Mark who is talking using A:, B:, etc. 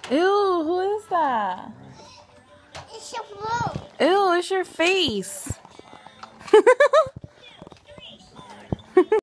A: Ew, who is that?
B: It's your blue.
A: Ew, it's your face.